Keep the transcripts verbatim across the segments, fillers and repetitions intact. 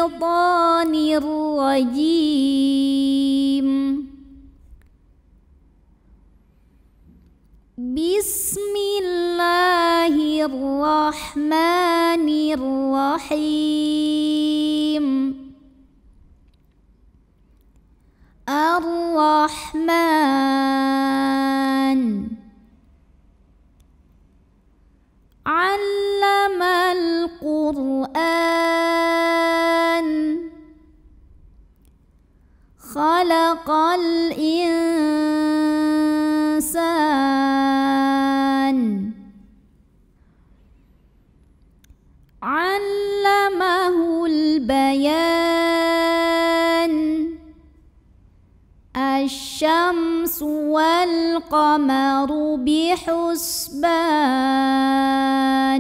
الشيطان الرجيم. بسم الله الرحمن الرحيم. الرحمن علم القرآن خلق الإنسان علمه البيان الشمس والقمر بحسبان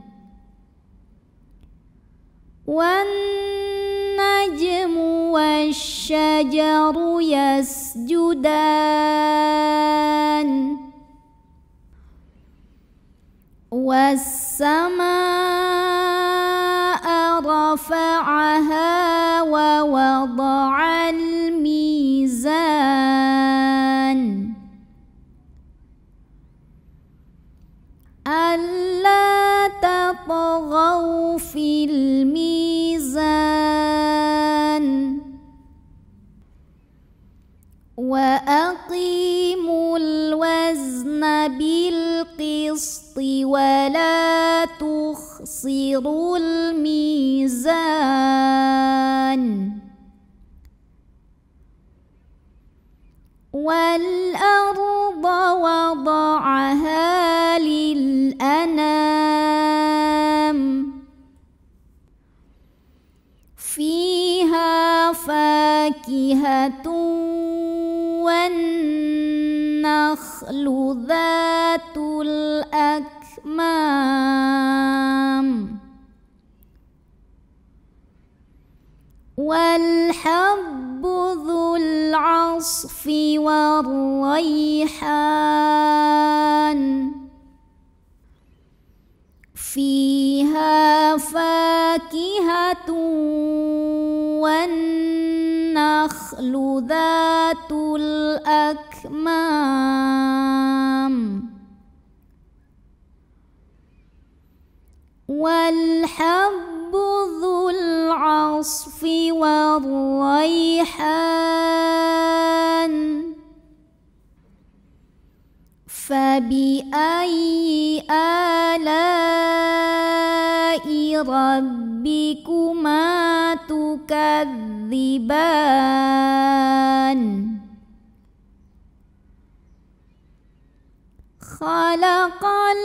والنجم والشجر يسجدان والسماء رفعها ووضع الميزان ألا تطغوا في الميزان وأقيموا الوزن بالقسط ولا تخسروا الميزان والأرض وضعها للأنام فيها فاكهة والنخل ذات الأكمام والحب ذو العصف والريحان فيها فاكهة والنخل ذات الأكمام والحب ذو العصف والريحان فبأي آلاء ربكما تكذبان خلق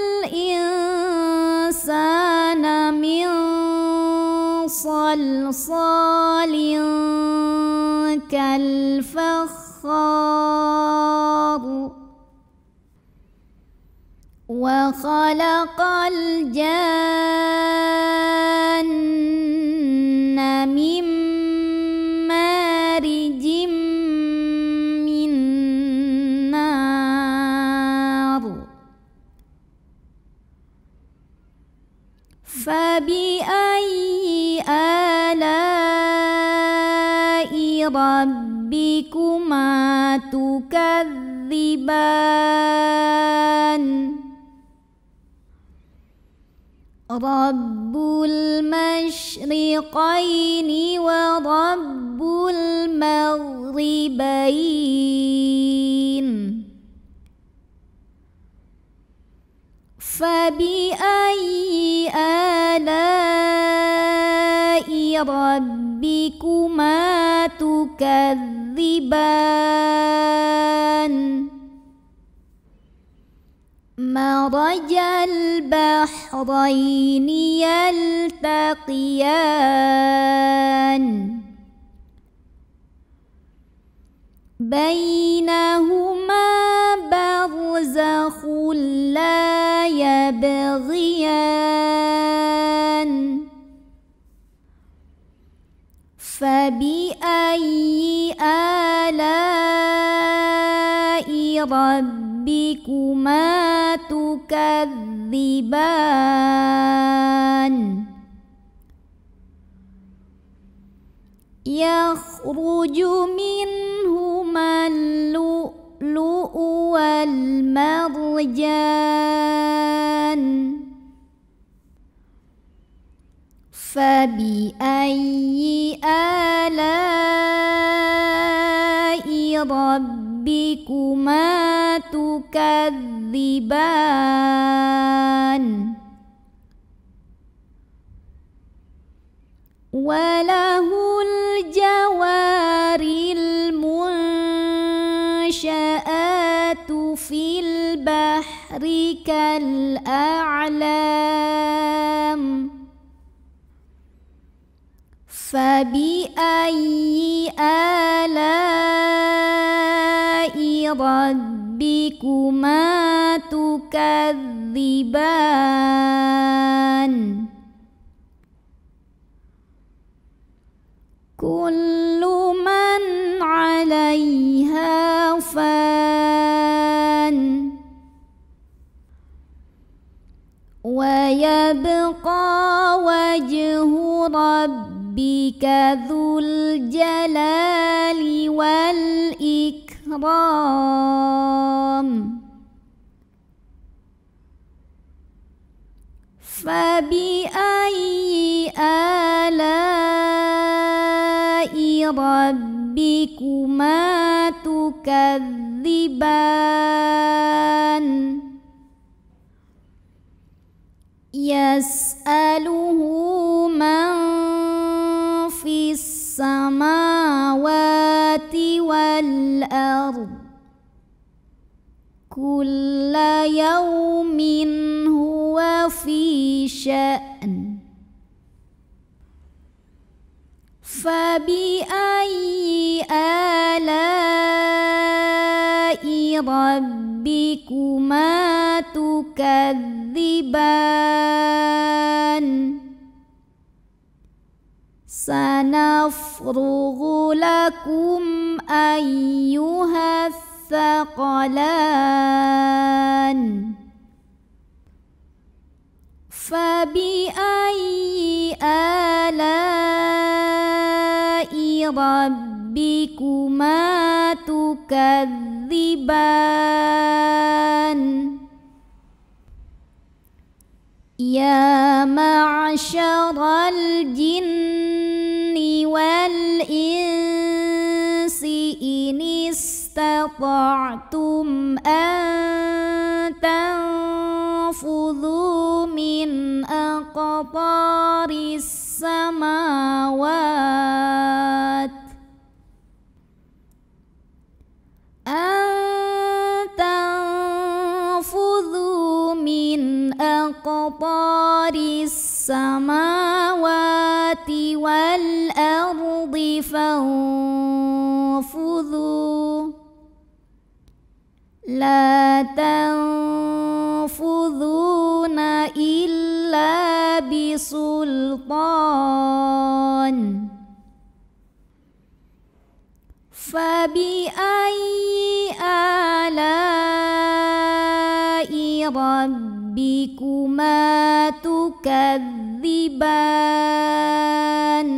الإنسان من صلصال كالفخار وخلق الجان من مارج من نار فبأي آلاء ربكما تكذبان رب المشرقين ورب المغربين فبأي آلاء ربكما تكذبان مرج البحرين يلتقيان بينهما برزخ لا يبغيان فبأي آلاء ربكما تكذبان. يخرج منهما اللؤلؤ والمرجان فبأي آلاء ربكما تكذبان وله الجوار المنشآت في البحر كالأعلام فبأي آلاء ربكما تكذبان كل من عليها فان ويبقى وجه ربك ذو الجلال والإكرام فبأي آلاء ربكما تكذبان يسأله من في السماوات والأرض كل يوم هو في شأن فبأي آلاء ربكما تكذبان سنفرغ لكم أيها الثقلان فبأي آلاء ربكما تكذبان يا معشر الجن والإنس إن استطعتم أن تنفذوا من أقطار السماوات أن تنفذوا من أقطار السماوات والأرض فانفذوا لا تنفذون إلا بسلطان فبأي آلاء ربكما تكذبان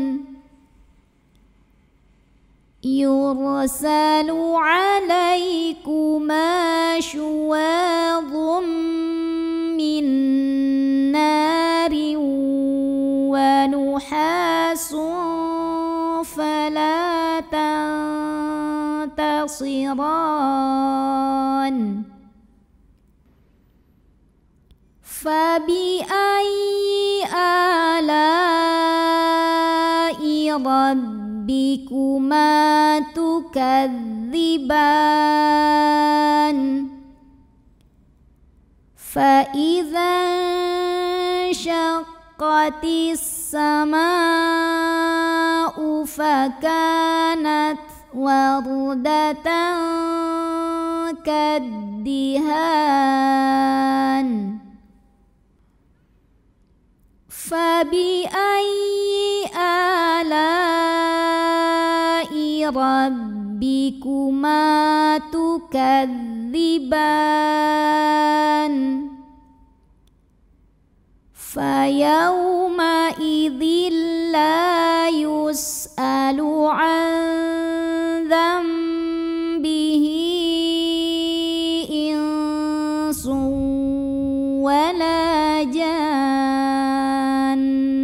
يرسل عليكما شواظ من نار ونحاس فلا تنتصران فبأي آلاء ربكما تكذبان فإذا انشقت السماء فكانت وردة كالدهان فبأي آلاء ربكما تكذبان فيومئذ لا يسأل عن ذنبه إنس ولا جان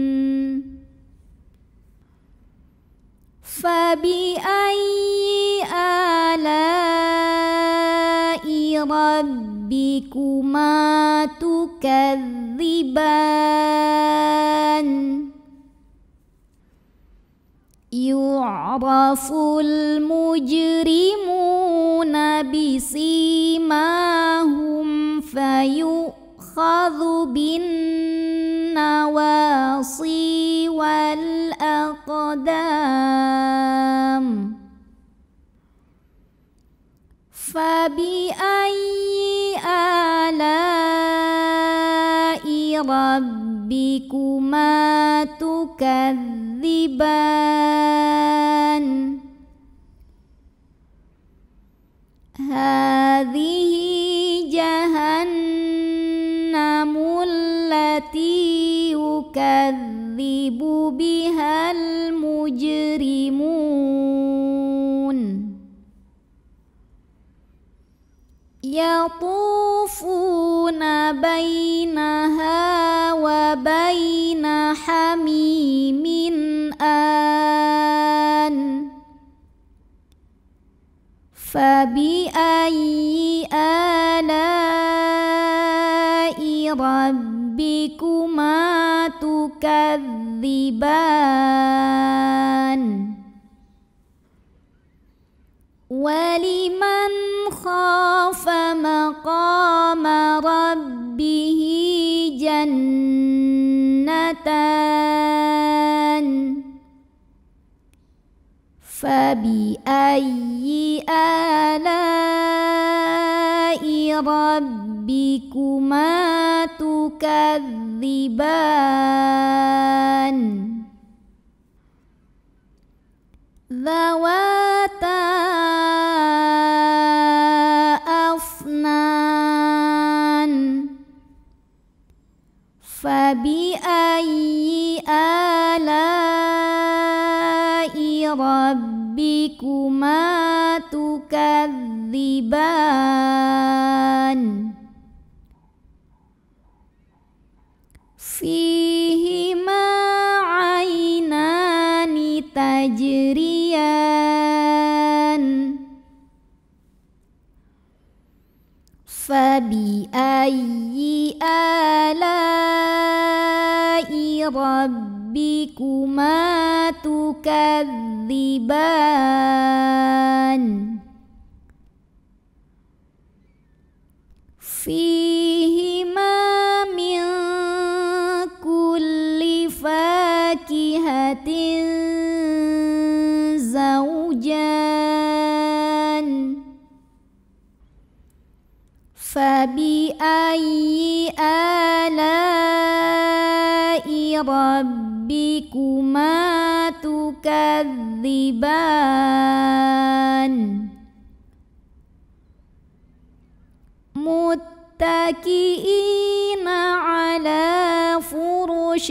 فبأي آلاء ربكما تكذبان يعرف المجرمون بسيماهم فيؤخذ بالنواصي والأقدام فبأي آلاء ربكما تكذبان هذه جهنم التي يكذب بها المجرمون يطوفون بينها وبين حميم آن فبأي آلاء ربكما تكذبان ولمن خاف مقام ربه جنتان فبأي آلاء ربكما تكذبان ذواتا أفنان فبأي آلاء ربكما تكذبان فيهما عينان تجريان فبأي آلاء ربكما تكذبان فيهما من كل فاكهة زوجان فبأي آلاء ربكما تكذبان متكئين على فرش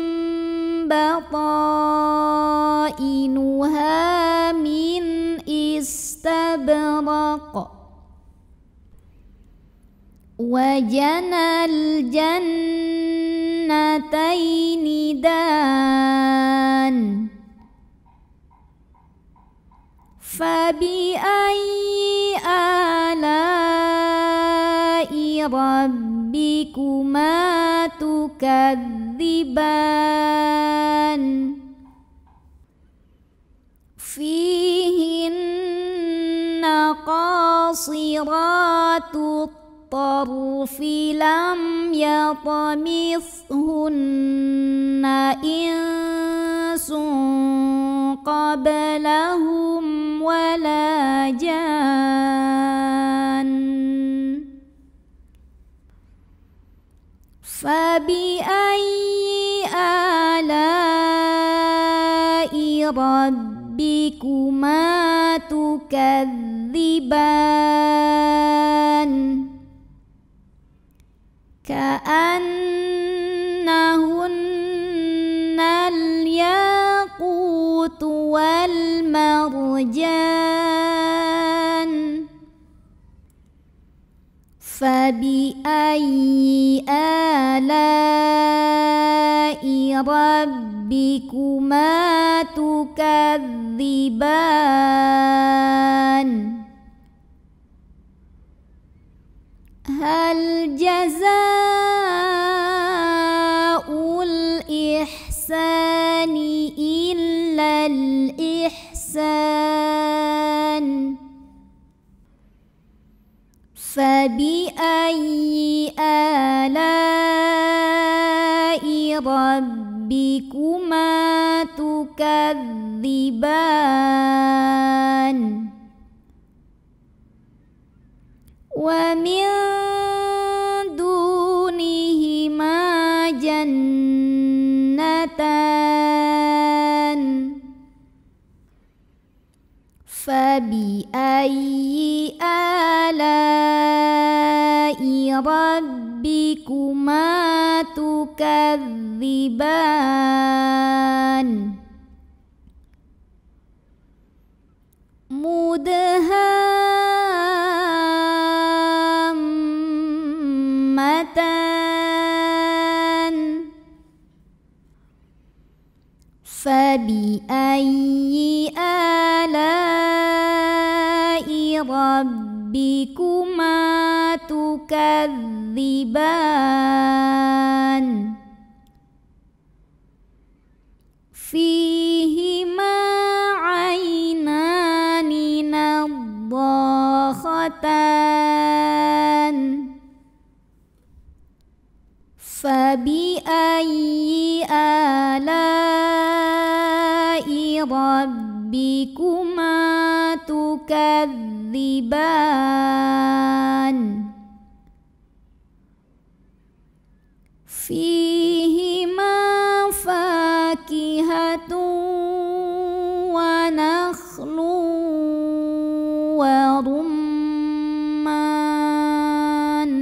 بطائنها من استبرق وجنى الجنتين دان فبأي آلاء ربكما تكذبان فيهن قاصرات الطرف لم يطمثهن إنس قبلهم ولا جان فبأي آلاء ربكما تكذبان كأنهن الياقوت والمرجان فبأي آلاء ربكما تكذبان هل جزاء الإحسان إلا الإحسان فبأي آلاء ربكما تكذبان ومن دونهما جنتان فبأي آلاء ربكما تكذبان مدهامتان فبأي آلاء ربكما تكذبان فيهما عينان نضاختان فبأي آلاء ربكما تكذبان فيهما فاكهة ونخل ورمان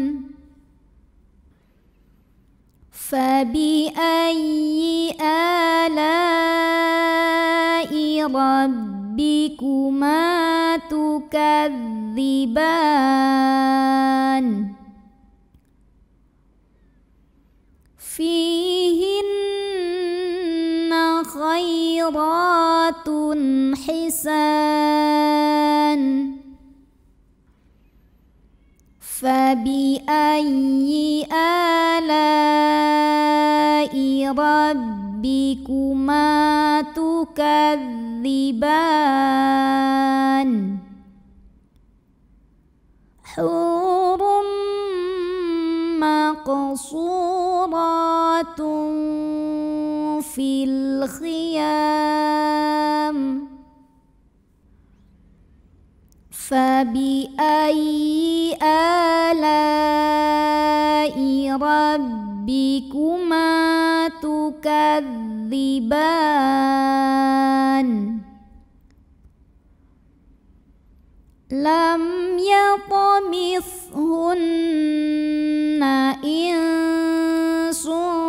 فبأي آلاء ربكما تكذبان فيهن خيرات حسان فبأي آلاء ربكما تكذبان حور مقصورات في الخيام فبأي آلاء ربكما تكذبان لم يطمثهن إنس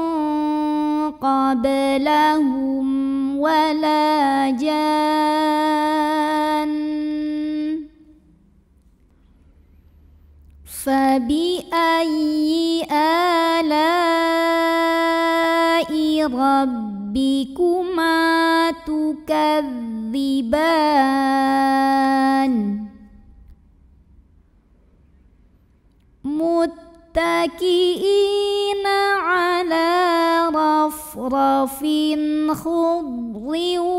قبلهم ولا جان فبأي آلاء ربكما تكذبان متكئين على رفرف خضر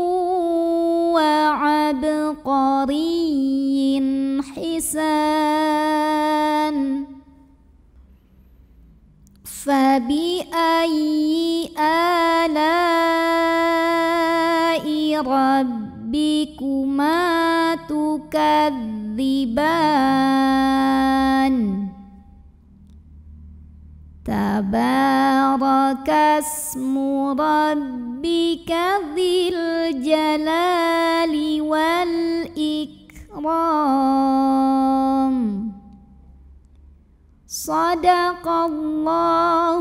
وعبقري حسان فبأي آلاء ربكما تكذبان تبارك اسم ربك ذي الجلال والإكرام صدق الله